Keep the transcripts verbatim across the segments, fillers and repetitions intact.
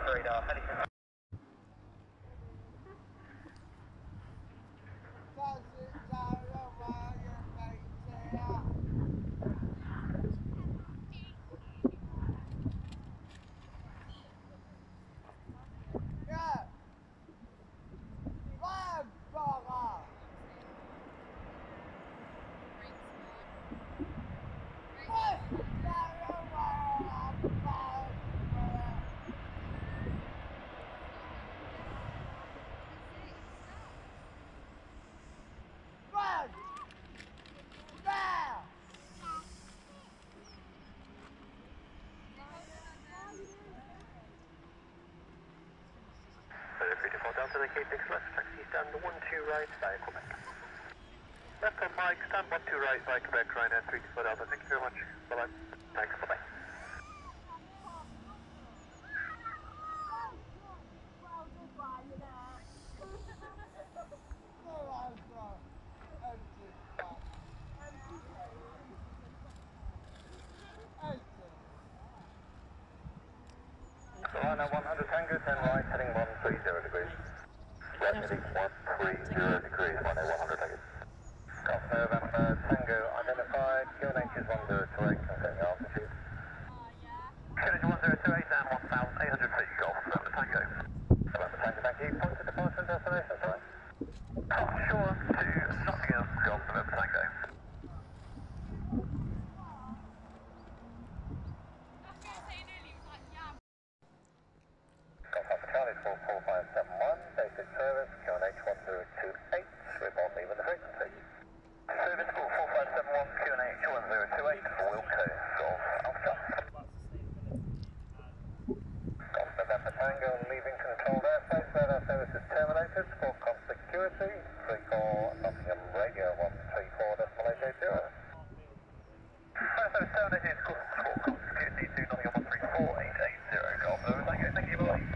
radar, helicopter. Delta, the K six left, taxi stand one two right via Quebec. Left on Mike, stand one two right via Quebec, Ryanair three two four Delta, thank you very much. Bye bye. Thanks, bye bye. Ryanair one hundred Tango, ten right, heading one three zero degrees. Right heading one three zero degrees, Ryanair one hundred Tango. Golf November Tango identified, Q N H is one zero two eight, confirming altitude. Q N H one zero two eight and one thousand eight hundred feet, Golf November Tango. November Tango, thank you. Point to departure and destination, sorry. Offshore to Nottingham, Golf November Tango. Charlie four four five seven one, basic service, Q N H one zero two eight, report leaving the frequency. Service four four five seven one, Q N H one zero two eight, Wilco, Golf Alpha. Golf November Tango, leaving controlled airspace, radar service is terminated, for com security, three four Nottingham radio one three four decimal eight eight zero. Radar service terminated, for com security to Nottingham one three four eight eight zero, Golf November Tango, thank you, bye.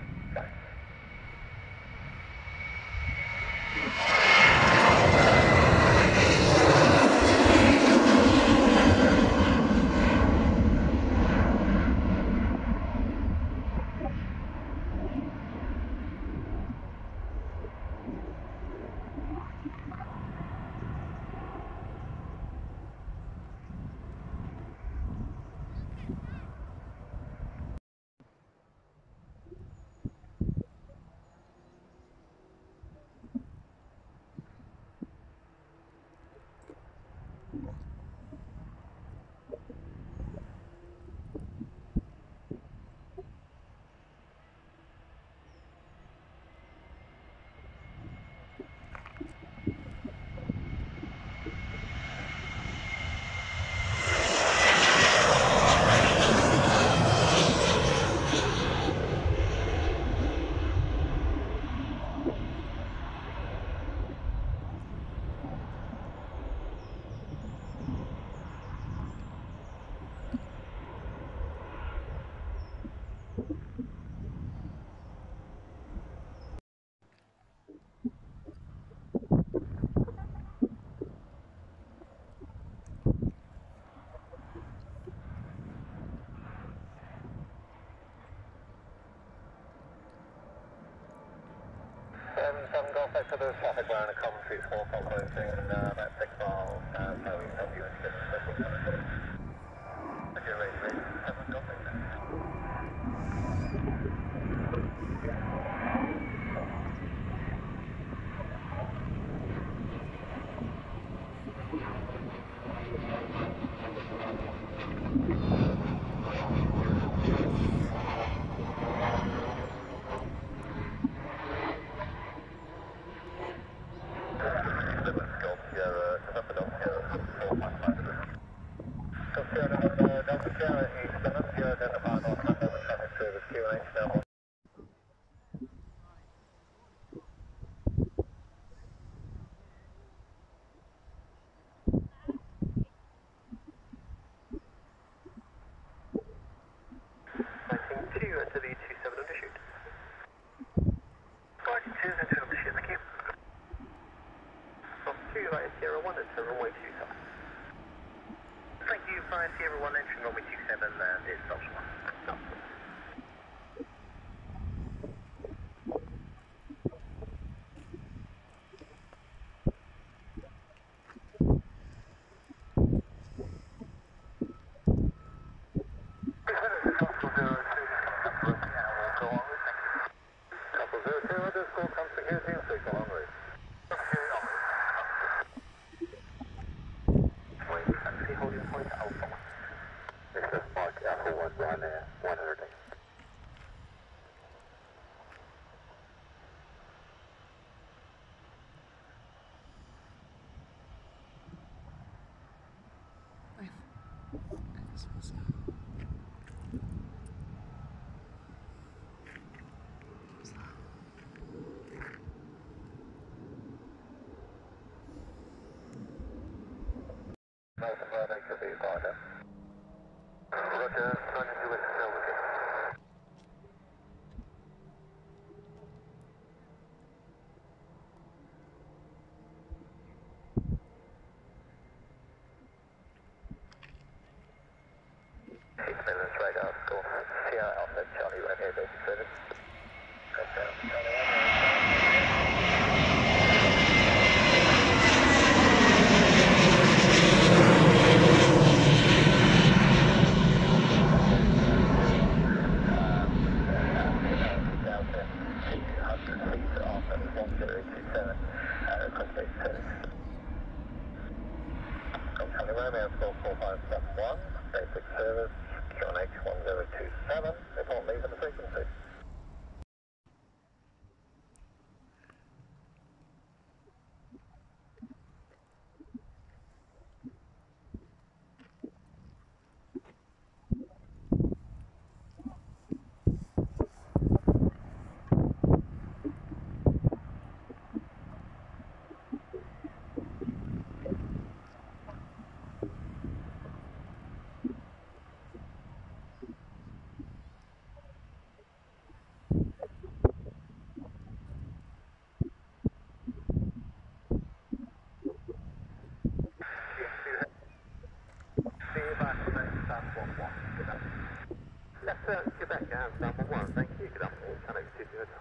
Some Golf X, so there's traffic around a common street four, approaching uh, about six miles, uh, so we help you into this. Okay, ready, ready, seven Golf X. Sierra one, engine runway two seven, and it's optional. Roger. Roger, running to Excel again. Midlands radar, score Sierra Alpha Charlie Romeo basic service. Confirm Charlie Romeo four four five seven one, basic service, Q N H one zero two seven, report leaving the frequency. Yes, sir. Quebec, yeah, number one. Thank you. Good afternoon. Can I see you?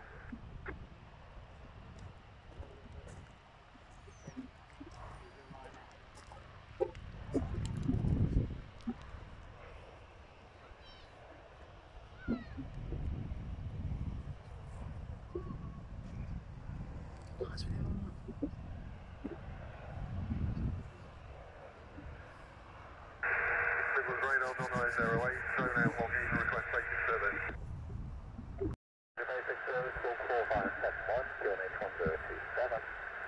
Midlands radar, don't know zero eight, drone out one, user request basic service. Basic service, four four five seven one, Q N H one zero two seven.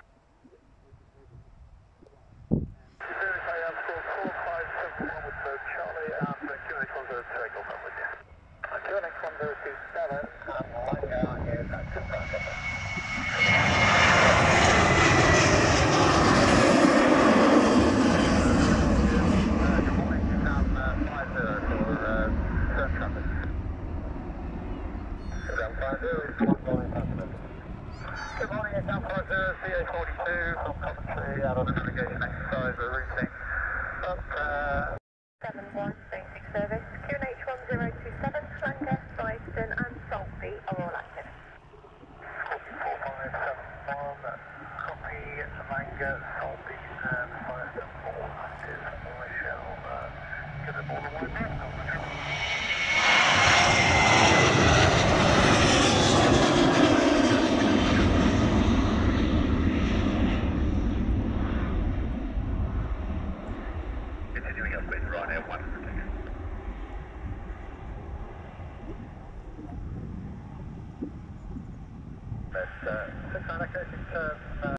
Service I am four four five seven one with the Charlie and the Q N H one zero two eight, I'll come with you. Q N H one zero two seven, and Langar is active traffic. Good morning, it's Alpha Zero C A forty-two from Coventry out on a navigation exercise. We're routing up uh, seven one, basic service, Q N H one zero two seven, Langar, Brighton and Saltby are all active. four five seven one, copy Langar, Saltby and five seven four active. I shall uh, give them all the wide berth. Continuing up with Ryanair one hundred. But, uh, six allocated turn.